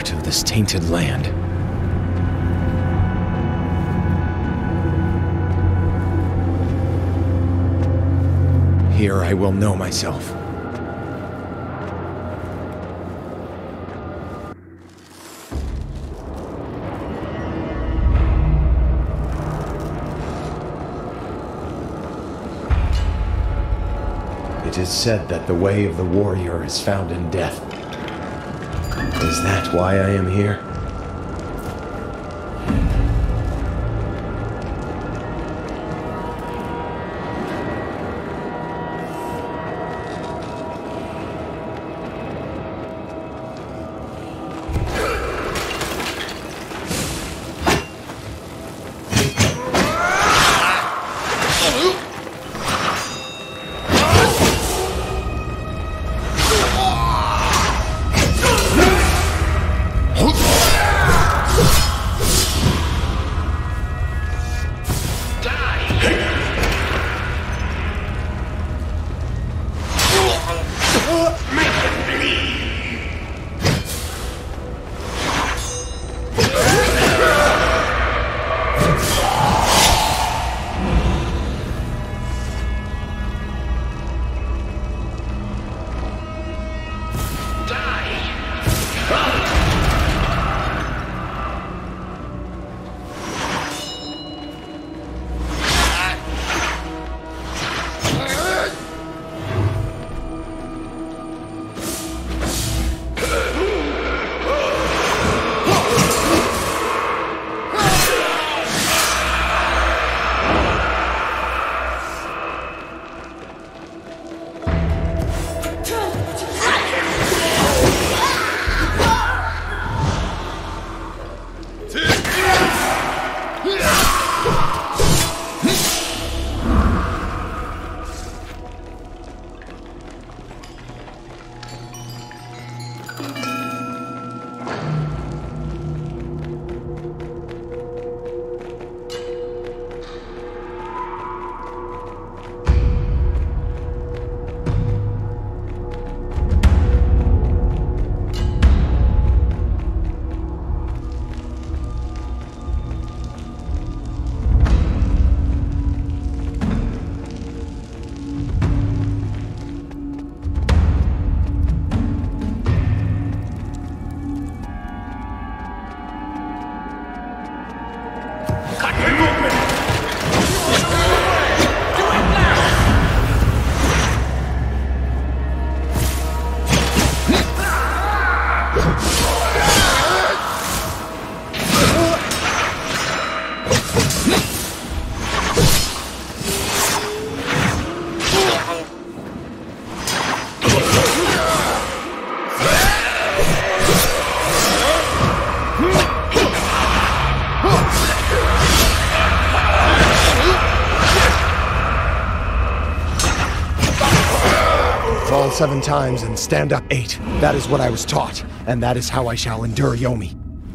out of this tainted land. Here I will know myself. It is said that the way of the warrior is found in death. Is that why I am here? Fall 7 times and stand up 8. That is what I was taught, and that is how I shall endure Yomi.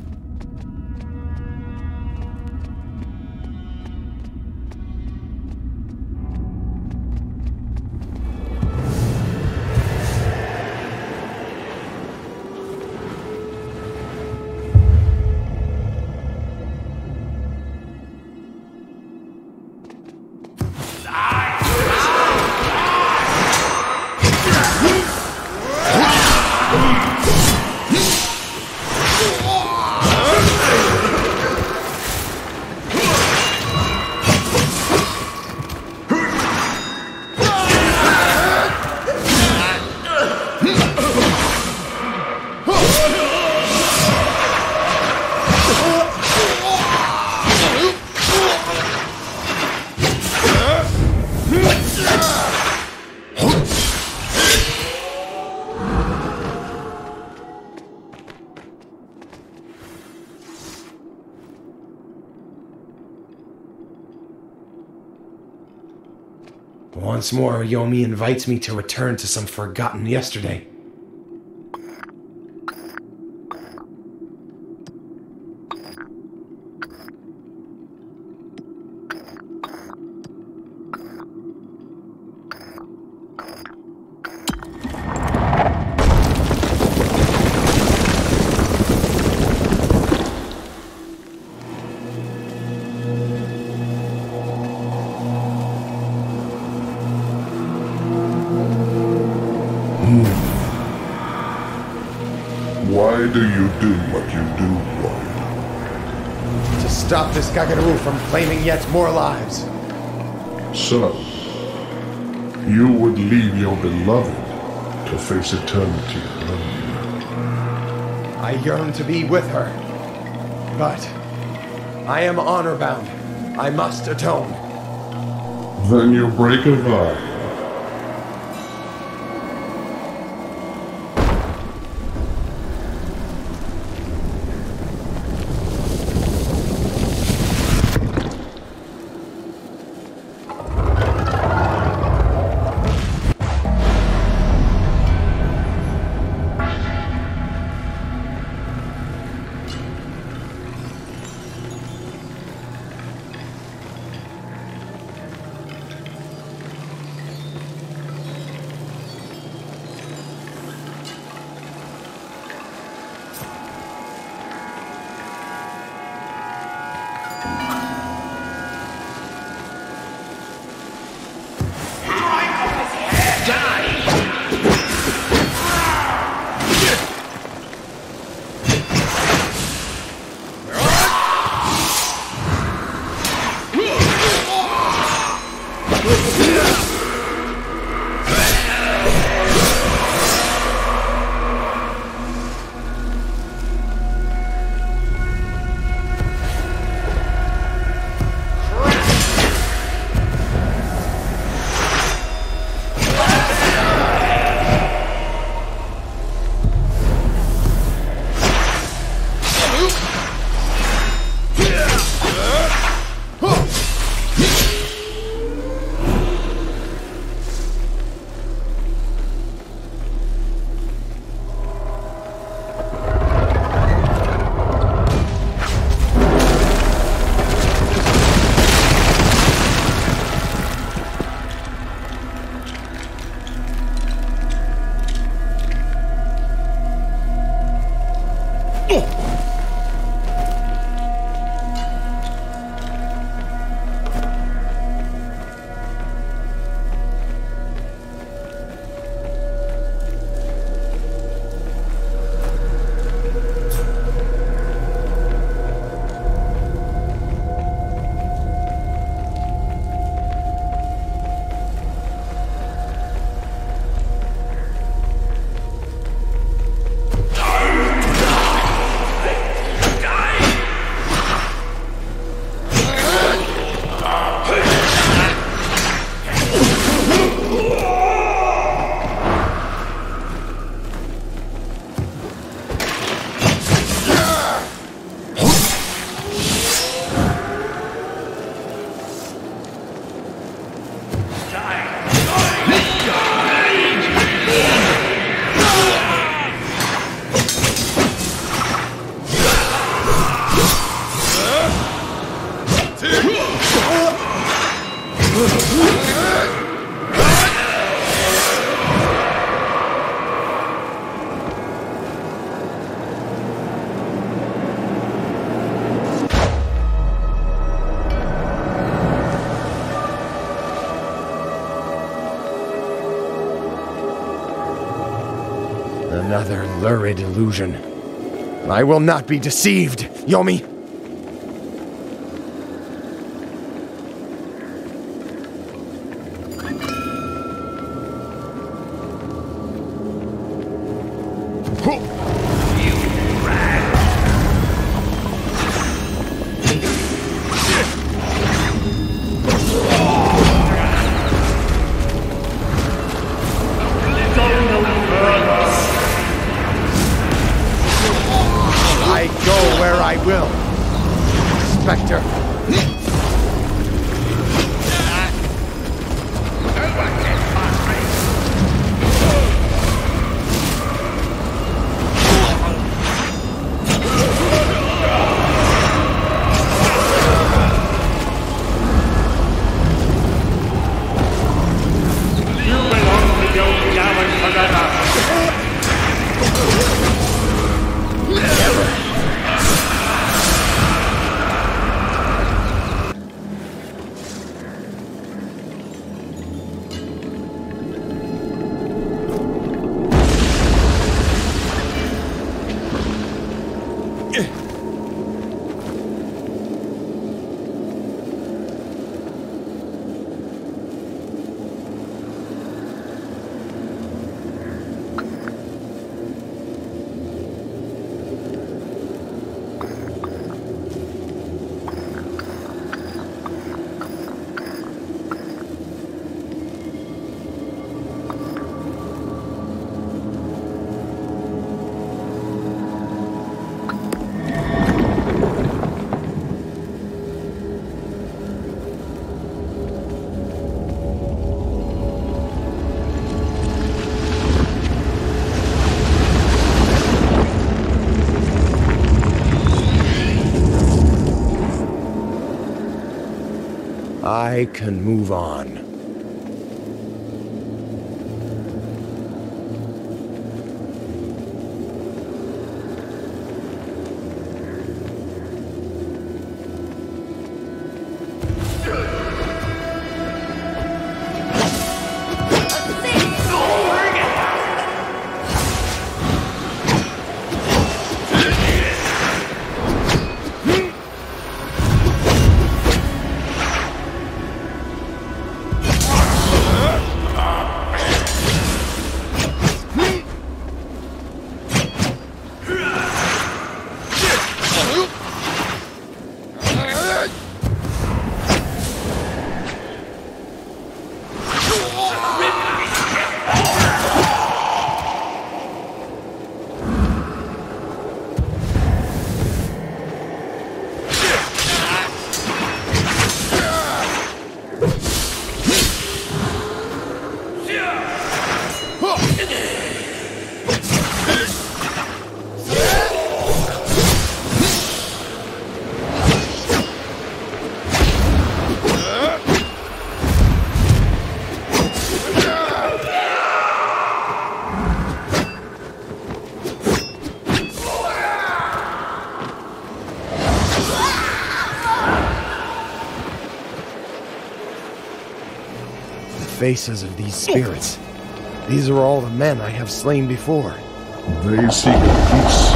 Once more, Yomi invites me to return to some forgotten yesterday. do you do what you do, warrior? To stop this Gagaru from claiming yet more lives. So, you would leave your beloved to face eternity alone. I yearn to be with her, but I am honor-bound. I must atone. Then you break a vow. Another lurid illusion. I will not be deceived, Yomi! I go where I will, Spectre. I can move on. Faces of these spirits. These are all the men I have slain before. They seek peace.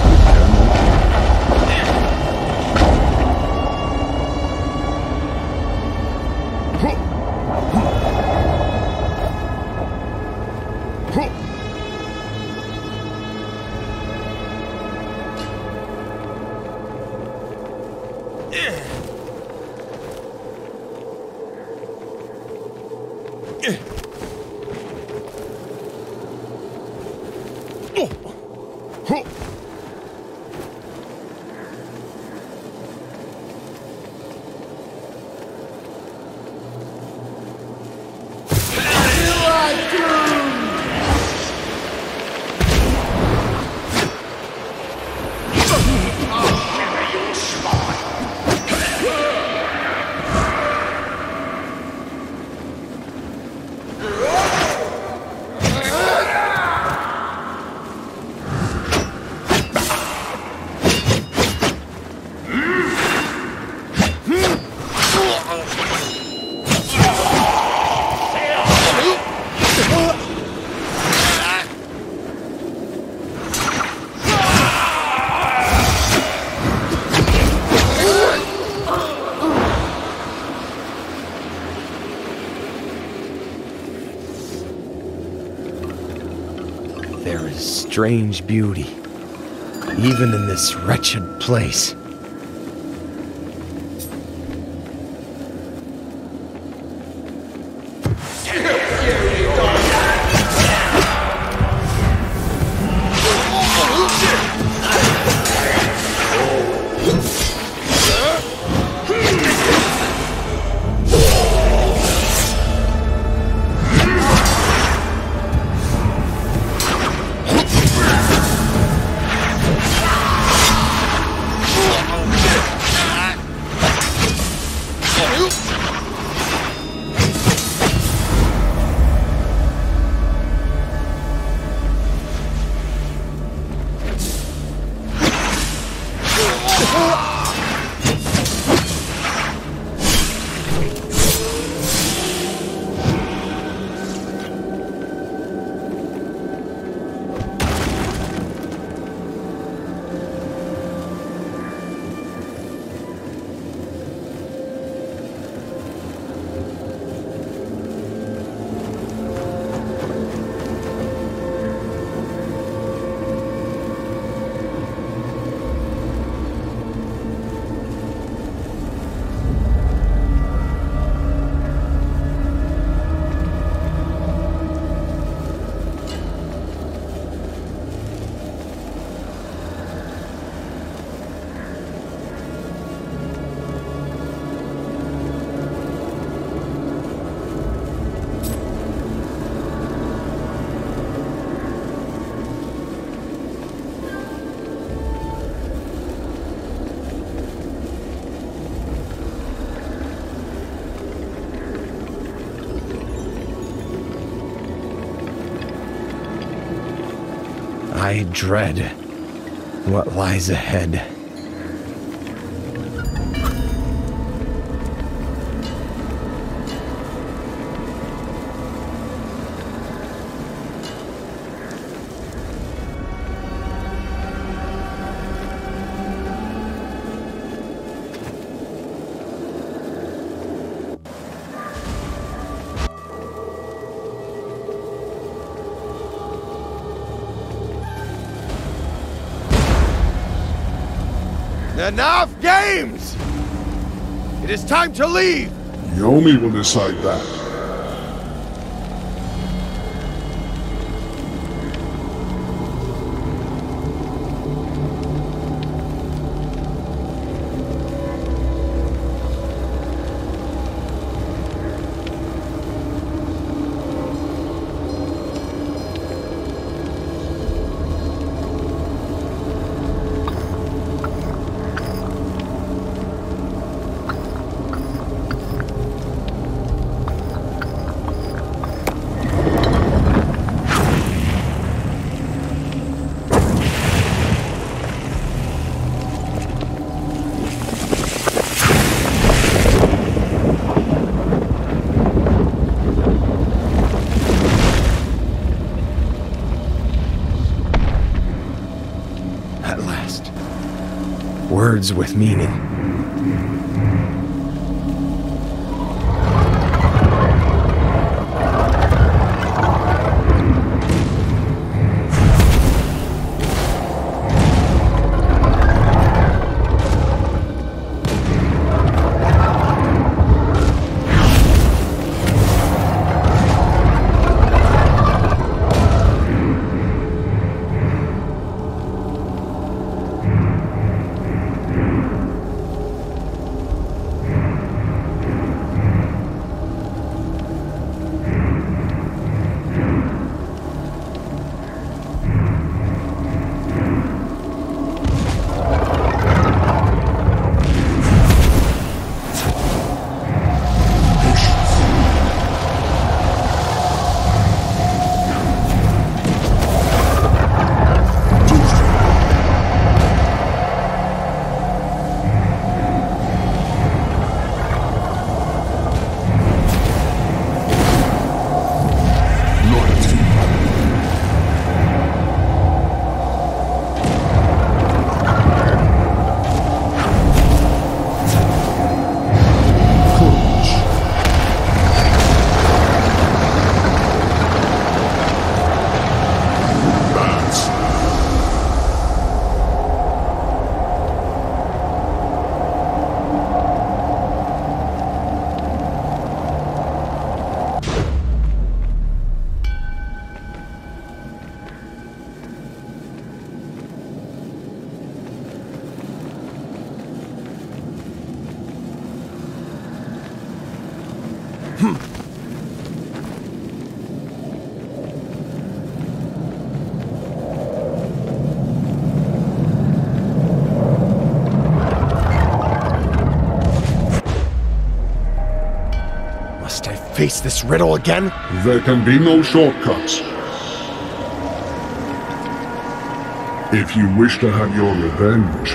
There is strange beauty, even in this wretched place. I dread what lies ahead. Enough games! It is time to leave! Yomi will decide that. At last. Words with meaning. Must I face this riddle again? There can be no shortcuts. If you wish to have your revenge,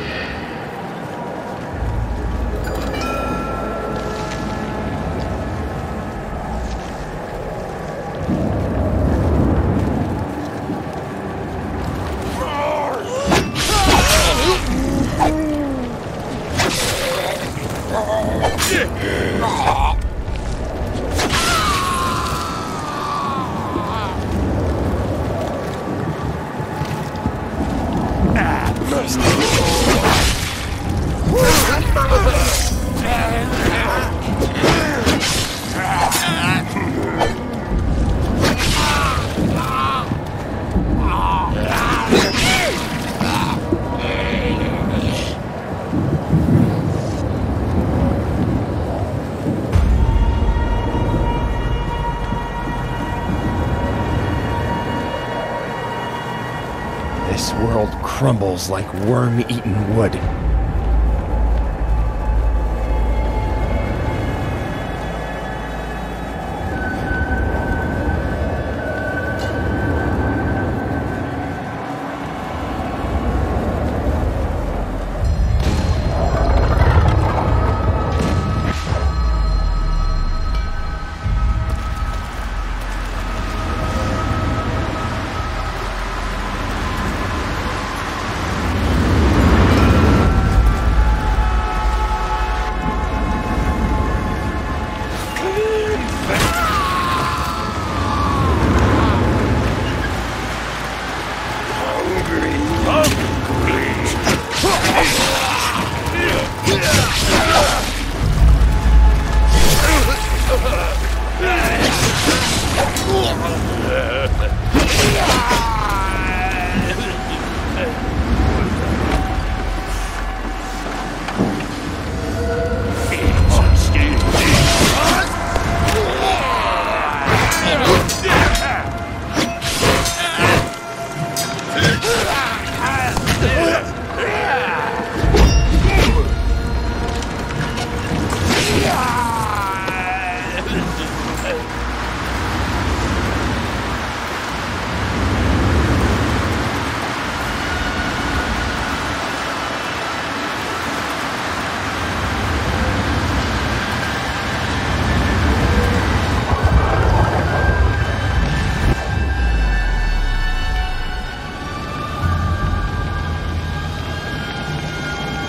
this world crumbles like worm-eaten wood.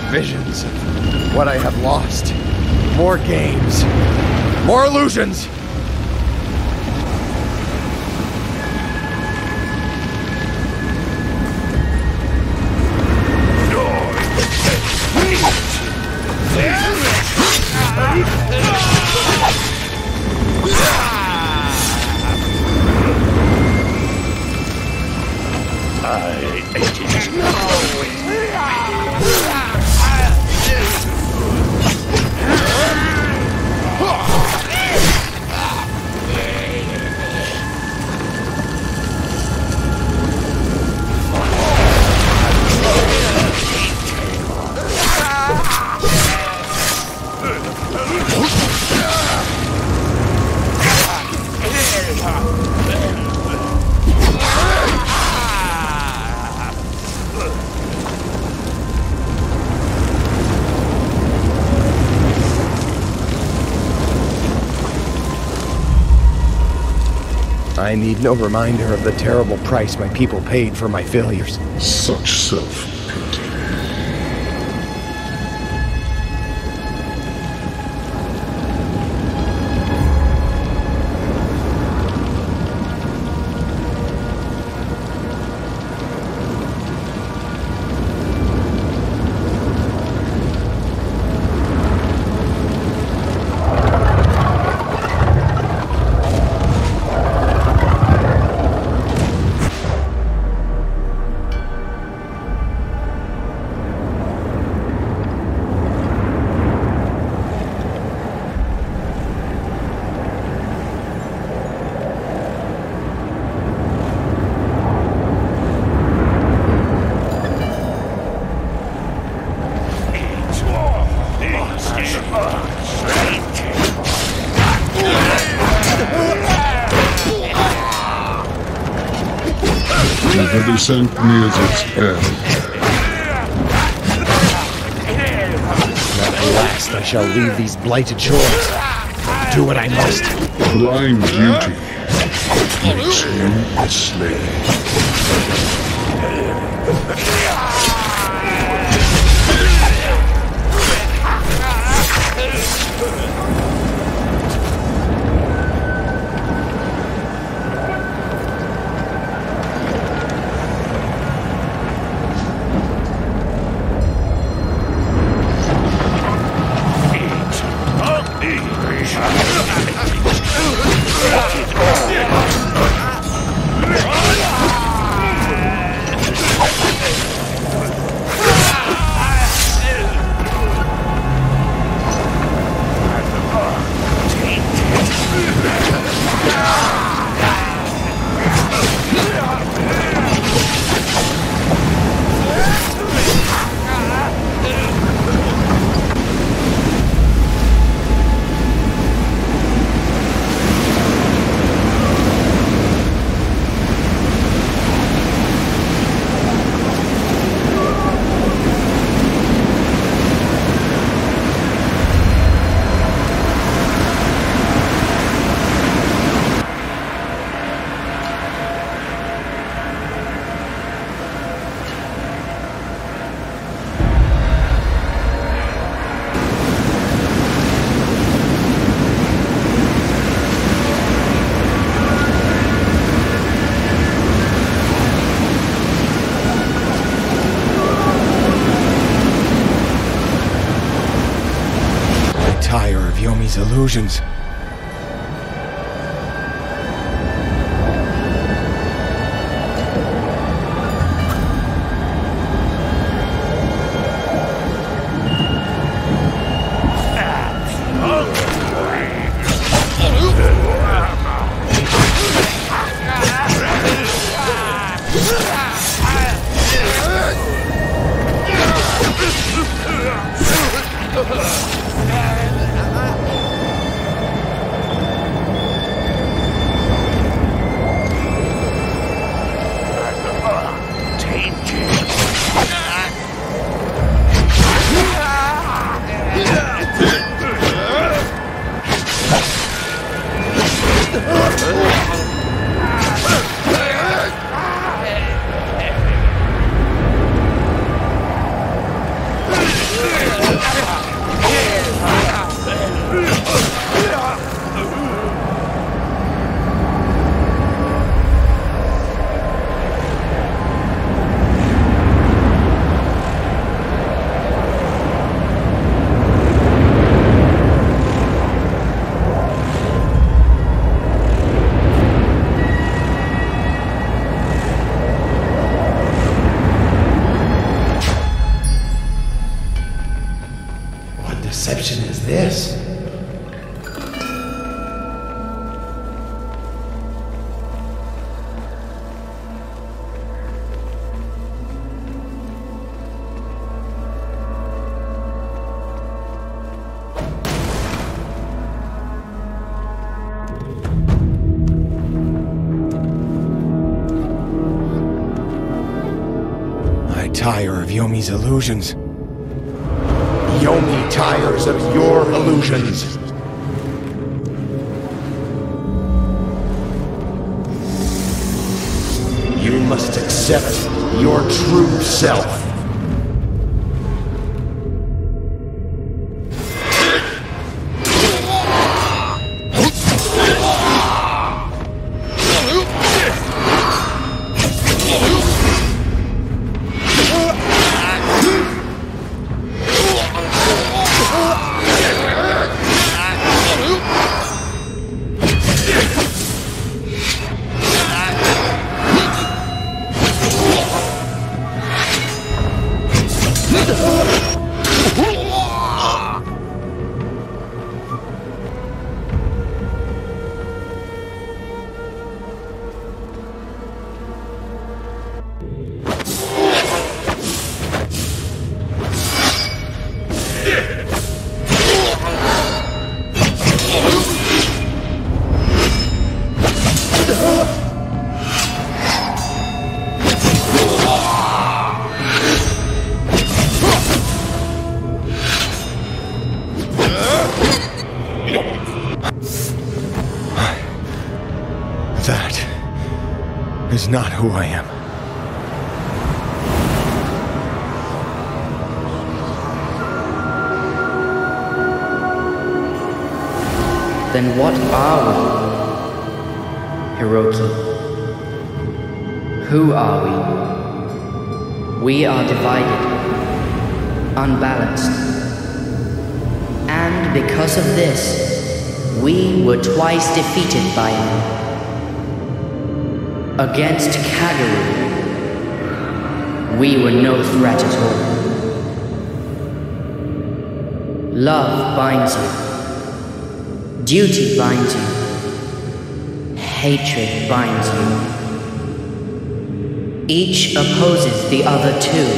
Visions of what I have lost. More games. More illusions. I need no reminder of the terrible price my people paid for my failures. Such self-pity. The descent nears its end. At last I shall leave these blighted shores. Do what I must. Blind duty makes you a slave. Tire of Yomi's illusions. Deception is this? I tire of Yomi's illusions. Yomi tires of your illusions. You must accept your true self. That is not who I am. Then what are we, Hiroki? Who are we? We are divided, unbalanced. And because of this, we were twice defeated by him. Against Kagero, we were no threat at all. Love binds you. Duty binds you. Hatred binds you. Each opposes the other two.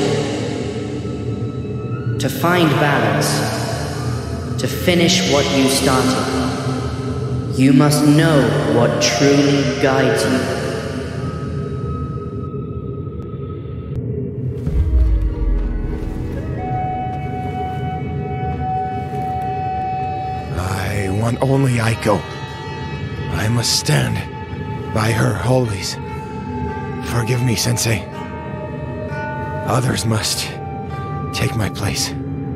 To find balance, to finish what you started, you must know what truly guides you. Only Aiko. I must stand by her always. Forgive me, Sensei. Others must take my place.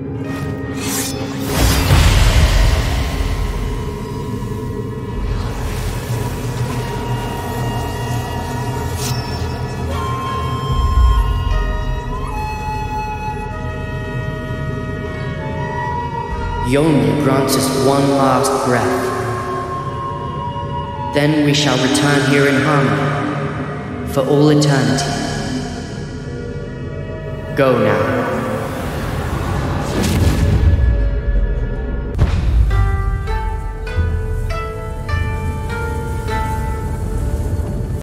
Yomi grants us one last breath. Then we shall return here in harmony for all eternity. Go now.